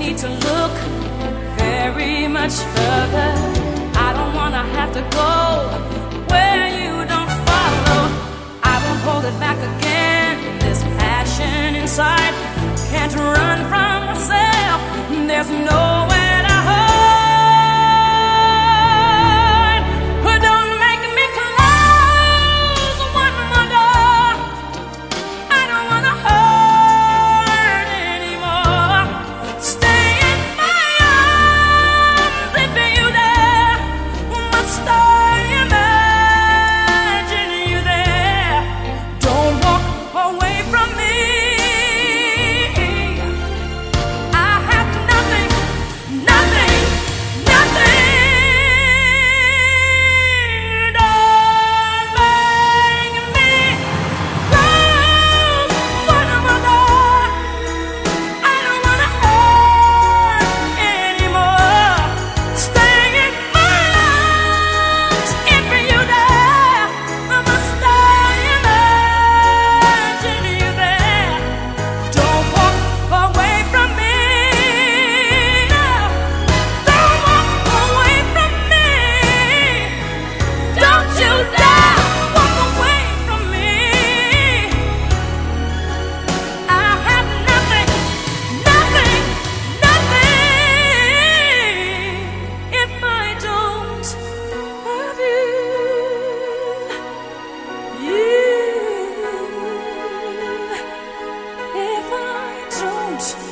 need to look very much further. I don't wanna have to go where you don't follow. I won't hold it back again. This passion inside can't run from myself. There's nowhere to hide. But don't make me close one more door. I don't wanna hurt anymore. Stay in my arms if you dare. Must I imagine you there? Don't walk away from me. I have nothing, nothing, nothing. Don't make me close one more door. I don't wanna hurt anymore. Stay in my arms if you dare. Must I imagine you there? Don't walk away from me. No, don't walk away from me. Don't you dare walk away from me. I have nothing, nothing, nothing if I don't have you. If I don't